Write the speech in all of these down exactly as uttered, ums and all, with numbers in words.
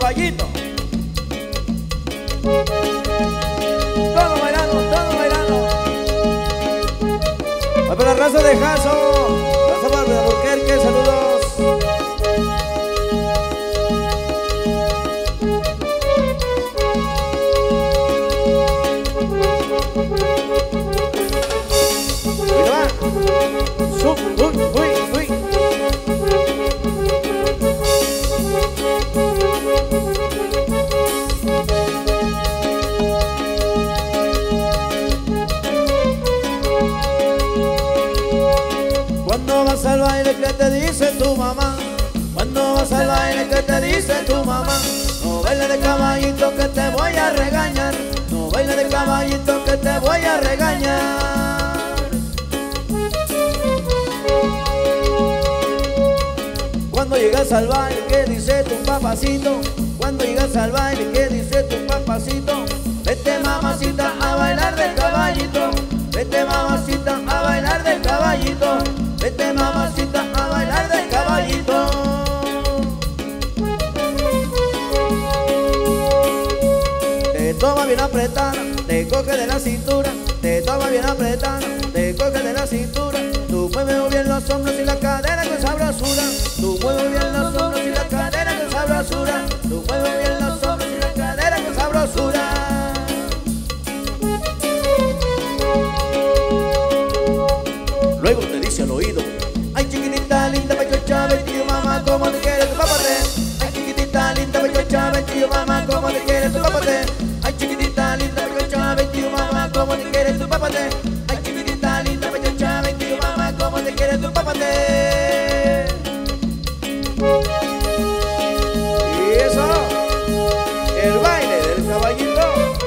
caballito. Todo bailando, todo bailando. Va para la raza de Jaso, raza para el Albuquerque, saludos. Ahí va. Sub, uy, uy, uy. Cuando vas al baile, ¿qué te dice tu mamá? Cuando vas al baile, ¿qué te dice tu mamá? No bailes de caballito que te voy a regañar. No bailes de caballito que te voy a regañar. Cuando llegas al baile, ¿qué dice tu papacito? Cuando llegas al baile, ¿qué dice tu papacito? Vete mamacita a bailar del caballito. Vete mamacita a bailar del caballito. Vete mamacita a bailar del caballito. Te toma bien apretada, te coge de la cintura. Te toma bien apretada, te coge de la cintura. Tú mueves bien los hombros y la cadera con sabrosura. Tú mueves bien los hombros y la cadera con sabrosura. Tú mueves bien los hombros y la cadera con sabrosura. Luego te dice al oído: ay chiquitita linda pechocha, vestido mamá, como te quiere tu papate. Ay chiquitita linda pechocha, vestido mamá, como te quiere tu papate. Ay chiquitita linda pechocha, vestido mamá, como te quiere tu papate. Ay chiquitita linda pechocha, vestido mamá, como te quiere tu papate. Y eso, el baile del caballito.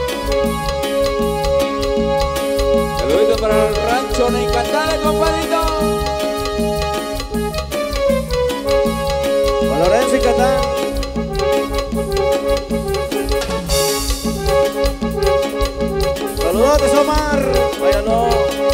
Saludito para el rancho La Encantada, compadrito. Para Lorenzo y Catán. Saludos, Omar. Váyalo.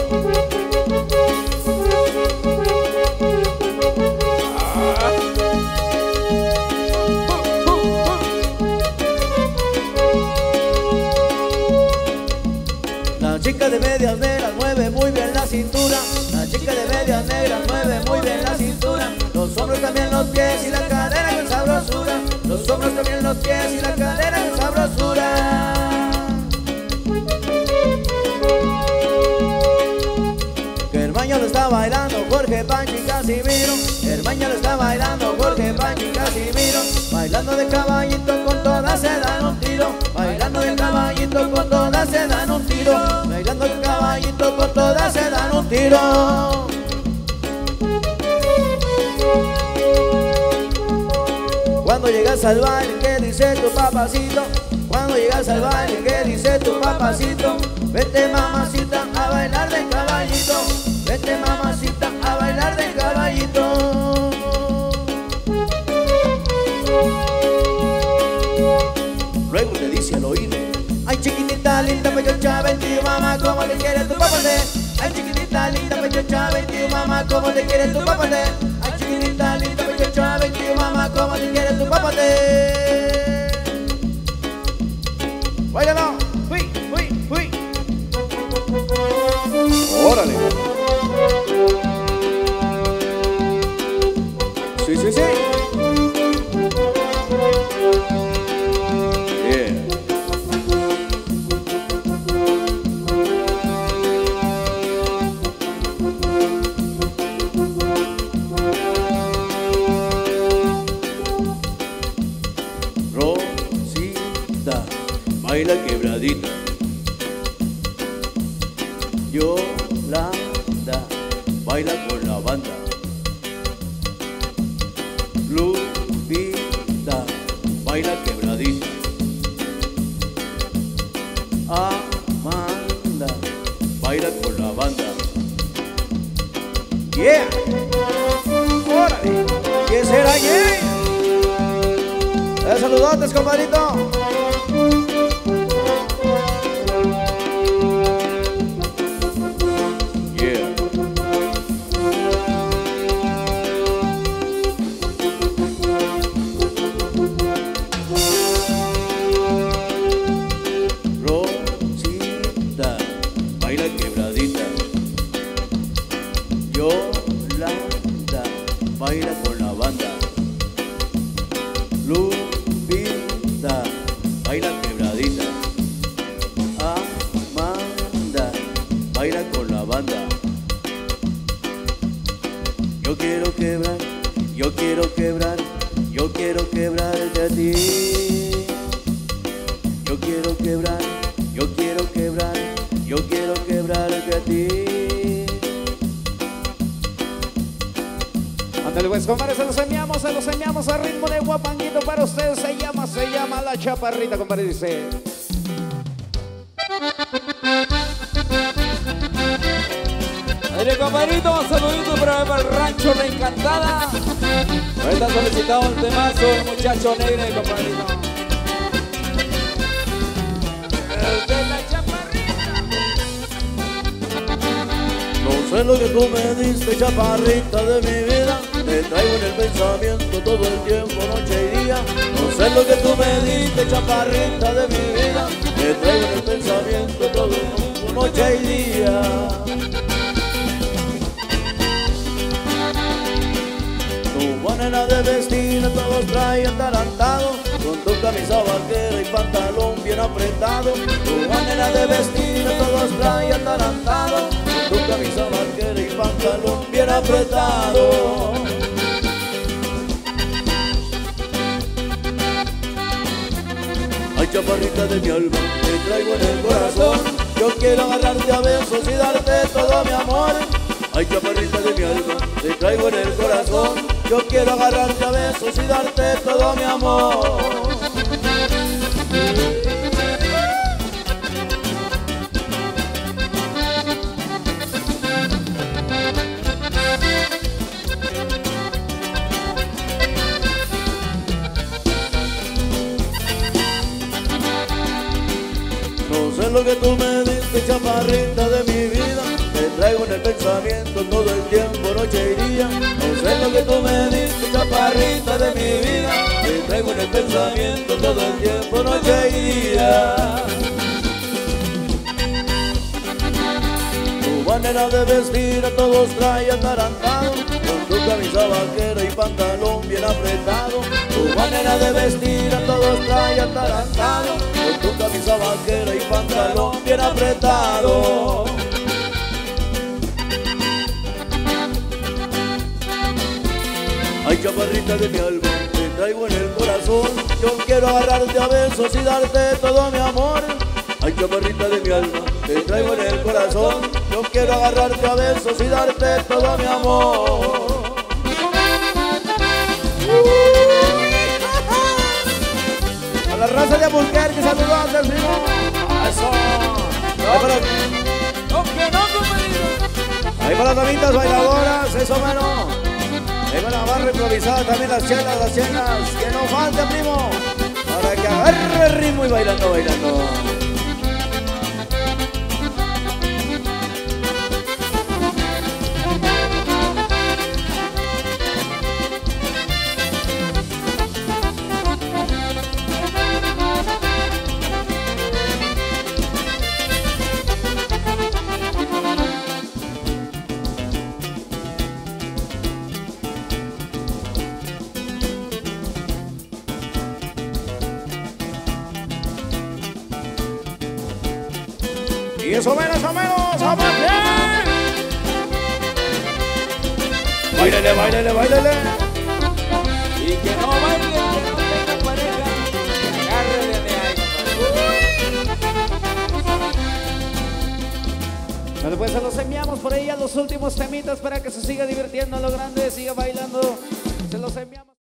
La chica de medias negras mueve muy bien la cintura. La chica de medias negras mueve muy bien la cintura. Los hombros también, los pies y la cadera con sabrosura. Los hombros también, los pies y la cadera con sabrosura. Que el baño lo está bailando Jorge, Pancho y Casimiro. El baño lo está bailando Jorge, Pancho y Casimiro. Bailando de caballito con todas se dan un tiro. Bailando de caballito con todas se dan un tiro. Bailando de caballito con todas se dan un tiro. Cuando llegas al baile, ¿qué dice tu papacito? Cuando llegas al baile, ¿qué dice tu papacito? Vete mamacita a bailar del caballito. Vete mamacita a bailar del caballito. Luego le dice al oído: ay chiquitita linda pechocha, vestido mamá, como te quiere tu papate. Ay chiquitita linda pechocha, vestido mamá, como te quiere tu papate. Ay chiquitita linda pechocha, vestido mamá, como te quiere tu papate. Báilalo, uy, uy, uy. Órale. Sí, sí, sí. Rosita, baila quebradita. Yolanda, baila con la banda. Lupita, baila quebradita. Amanda, baila con la banda. Yeah. Órale. ¿Quién será? Yeah. Eh, saludotes, compadrito. Yeah. yo quiero quebrarte a ti. Ándale pues, compadre, se los enviamos, se los enviamos a ritmo de guapanguito para ustedes. Se llama, se llama La Chaparrita, compadre, dice. Dale, compadrito, un saludito para el rancho La Encantada. Ahorita solicitado un temazo, el muchacho negro, compadrito. El de La Chaparrita. No sé lo que tú me diste, chaparrita de mi vida. Te traigo en el pensamiento todo el tiempo, noche y día. No sé lo que tú me diste, chaparrita de mi vida. Te traigo en el pensamiento todo el tiempo, noche y día. Tu manera de vestir a todos trae atarantado, con tu camisa vaquera y pantalón bien apretado. Tu manera de vestir a todos trae atarantado, con tu camisa vaquera y pantalón bien apretado. Ay, chaparrita de mi alma, te traigo en el corazón. Yo quiero agarrarte a besos y darte todo mi amor. Ay, chaparrita de mi alma, te traigo en el corazón. Yo quiero agarrarte a besos y darte todo mi amor. No sé lo que tú me diste, chaparrita de mi vida. Te traigo en el pensamiento todo el tiempo, noche y día. No sé lo que tú me diste, chaparrita de mi vida. Te traigo en el pensamiento todo el tiempo, noche y día. Tu manera de vestir a todos trae atarantado, con tu camisa vaquera y pantalón bien apretado. Tu manera de vestir a todos trae atarantado, con tu camisa vaquera y pantalón bien apretado. Ay, chaparrita de mi alma, te traigo en el corazón. Yo quiero agarrarte a besos y darte todo mi amor. Ay, chaparrita de mi alma, te traigo en el corazón. Yo quiero agarrarte a besos y darte todo mi amor. A la raza de Albuquerque, saludos del primo. Eso. Ahí para, No, que no, compadrito. ahí para las damitas bailadoras, eso menos. Ahí va la barra improvisada, también las chelas, las chelas. Que no falte, primo, para que agarre el ritmo y bailando, bailando. Y eso menos, eso menos, ¡a partir! Báilele, báilele, báilele. Y que no baile, que no tenga pareja. Agárrele de ahí, compadre. Bueno, pues se los enviamos por ahí a los últimos temitas para que se siga divirtiendo a lo grande, siga bailando. Se los enviamos.